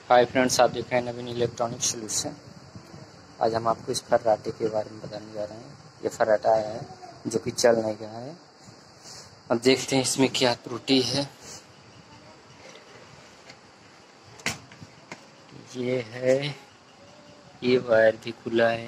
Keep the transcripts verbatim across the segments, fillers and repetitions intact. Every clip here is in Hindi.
हाय फ्रेंड्स, आप देख रहे हैं नवीन इलेक्ट्रॉनिक सोल्यूशन। आज हम आपको इस फर्राटे के बारे में बताने जा रहे हैं। ये फर्राटा है जो कि चल नहीं रहा है। अब देखते हैं इसमें क्या त्रुटि है। ये है, ये वायर भी खुला है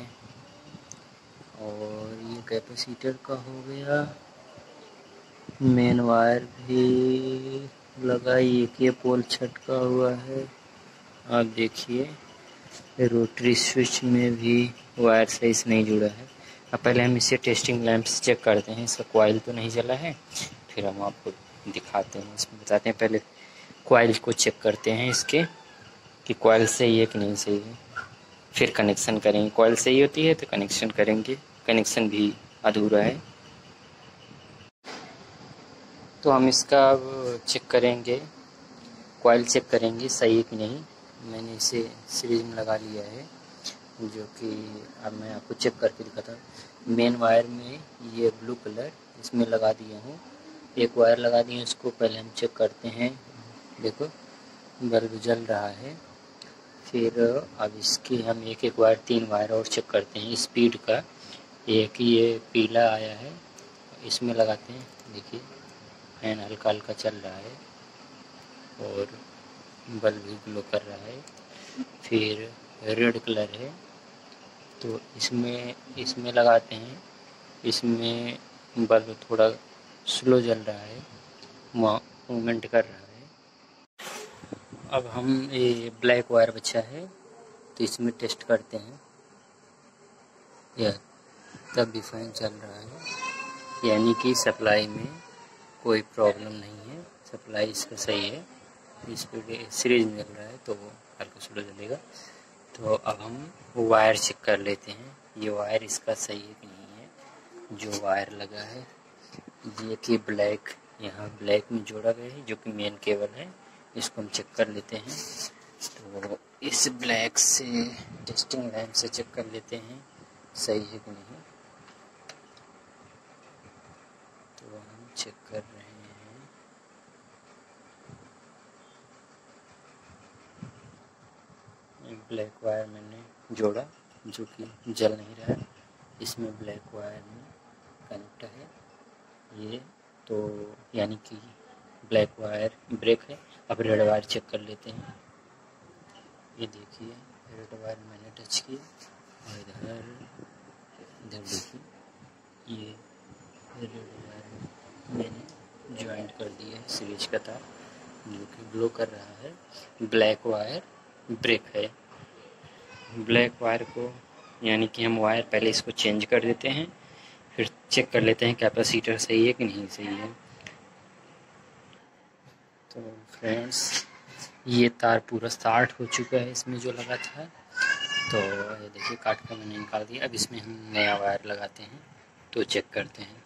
और ये कैपेसिटर का हो गया। मेन वायर भी लगा, एक ये पोल छटका हुआ है। आप देखिए रोटरी स्विच में भी वायर सही से नहीं जुड़ा है। अब पहले हम इसे टेस्टिंग लैंप से चेक करते हैं, इसका कॉइल तो नहीं जला है। फिर हम आपको दिखाते हैं, इसमें बताते हैं। पहले कॉइल को चेक करते हैं इसके कि कॉइल सही है कि नहीं सही है, फिर कनेक्शन करेंगे। कॉइल सही होती है तो कनेक्शन करेंगे, कनेक्शन भी अधूरा है तो हम इसका अब चेक करेंगे, कॉइल चेक करेंगे सही है कि नहीं। मैंने इसे सीरीज में लगा लिया है, जो कि अब मैं आपको चेक करके दिखाता हूँ। मेन वायर में ये ब्लू कलर इसमें लगा दिया हूँ, एक वायर लगा दिया। इसको पहले हम चेक करते हैं। देखो बल्ब जल रहा है। फिर अब इसके हम एक एक वायर, तीन वायर और चेक करते हैं स्पीड का। एक ये पीला आया है, इसमें लगाते हैं। देखिए फैन हल्का हल्का चल रहा है और बल्ब भी ग्लो कर रहा है। फिर रेड कलर है तो इसमें इसमें लगाते हैं। इसमें बल्ब थोड़ा स्लो जल रहा है, मूवमेंट कर रहा है। अब हम ये ब्लैक वायर बचा है तो इसमें टेस्ट करते हैं। यह तब भी फैन चल रहा है, यानी कि सप्लाई में कोई प्रॉब्लम नहीं है, सप्लाई इसका सही है। इस पर सीरीज में चल रहा है तो वो हल्का स्लो चलेगा। तो अब हम वायर चेक कर लेते हैं, ये वायर इसका सही है कि नहीं है। जो वायर लगा है ये कि ब्लैक, यहाँ ब्लैक में जोड़ा गया है, जो कि मेन केबल है। इसको हम चेक कर लेते हैं। तो इस ब्लैक से टेस्टिंग लैंप से चेक कर लेते हैं सही है कि नहीं। तो हम चेक कर रहे हैं। ब्लैक वायर मैंने जोड़ा जो कि जल नहीं रहा है। इसमें ब्लैक वायर में कनेक्ट है ये, तो यानी कि ब्लैक वायर ब्रेक है। अब रेड वायर चेक कर लेते हैं। ये देखिए रेड वायर मैंने टच किया और इधर इधर देखिए ये रेड वायर मैंने ज्वाइंट कर दिया है सीरीज का तार, जो कि ग्लो कर रहा है। ब्लैक वायर ब्रेक है। ब्लैक वायर को यानी कि हम वायर पहले इसको चेंज कर देते हैं, फिर चेक कर लेते हैं कैपेसिटर सही है कि नहीं सही है। तो फ्रेंड्स ये तार पूरा स्टार्ट हो चुका है इसमें जो लगा था, तो ये देखिए काट कर मैंने निकाल दिया। अब इसमें हम नया वायर लगाते हैं तो चेक करते हैं।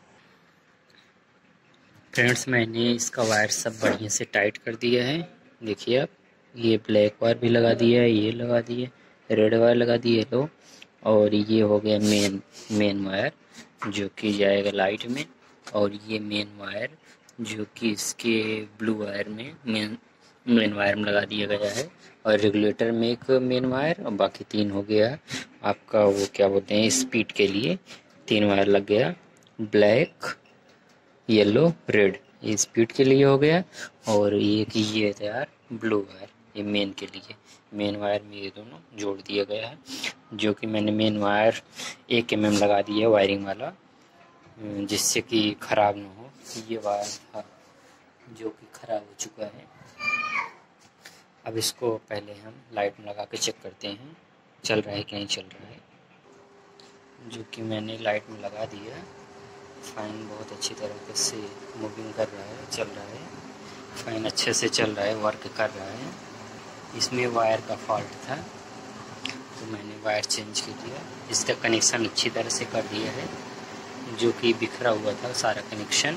फ्रेंड्स मैंने इसका वायर सब बढ़िया से टाइट कर दिया है। देखिए आप, ये ब्लैक वायर भी लगा दिया है, ये लगा दिए, रेड वायर लगा दिए लो, और ये हो गया मेन मेन वायर जो कि जाएगा लाइट में, और ये मेन वायर जो कि इसके ब्लू वायर में मेन मेन वायर में लगा दिया गया है। और रेगुलेटर में एक मेन वायर, और बाकी तीन हो गया आपका वो क्या बोलते हैं स्पीड के लिए तीन वायर लग गया। ब्लैक, येलो, रेड ये स्पीड के लिए हो गया, और ये कि ये यार ब्लू वायर ये मेन के लिए। मेन वायर में ये दोनों जोड़ दिया गया है, जो कि मैंने मेन वायर एक एम एम लगा दिया वायरिंग वाला, जिससे कि ख़राब ना हो। ये वायर था जो कि ख़राब हो चुका है। अब इसको पहले हम लाइट में लगा के चेक करते हैं चल रहा है कि नहीं चल रहा है, जो कि मैंने लाइट में लगा दिया। फ़ैन बहुत अच्छी तरीके से मूविंग कर रहा है, चल रहा है। फ़ैन अच्छे से चल रहा है, वर्क कर रहा है। इसमें वायर का फॉल्ट था तो मैंने वायर चेंज कर दिया। इसका कनेक्शन अच्छी तरह से कर दिया है, जो कि बिखरा हुआ था सारा कनेक्शन।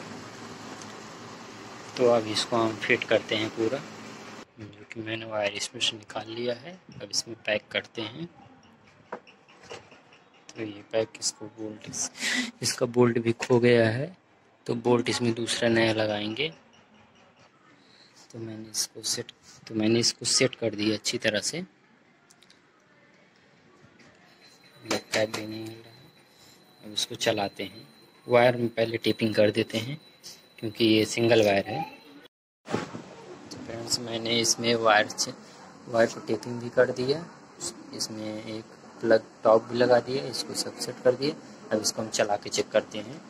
तो अब इसको हम फिट करते हैं पूरा, जो कि मैंने वायर इसमें से निकाल लिया है। अब इसमें पैक करते हैं। तो ये पैक इसको बोल्ट इस, इसका बोल्ट भी खो गया है, तो बोल्ट इसमें दूसरा नया लगाएंगे। तो मैंने इसको सेट तो मैंने इसको सेट कर दिया अच्छी तरह से। बैक टाइप भी नहीं हिल रहा है। अब इसको चलाते हैं। वायर में पहले टेपिंग कर देते हैं क्योंकि ये सिंगल वायर है। तो फ्रेंड्स, मैंने इसमें वायर से वायर को टेपिंग भी कर दिया। इसमें एक प्लग टॉप भी लगा दिया, इसको सब सेट कर दिए। अब इसको हम चला के चेक करते हैं।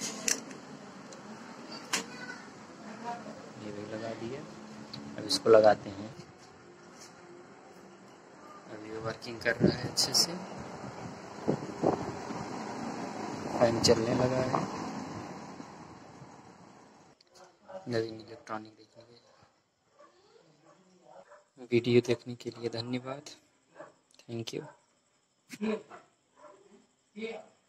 ये भी लगा दिया। अब इसको लगाते हैं। अब ये वर्किंग कर रहा है अच्छे से। फैन चलने लगा है। नवीन इलेक्ट्रॉनिक देखने के वीडियो देखने के लिए धन्यवाद। Thank you.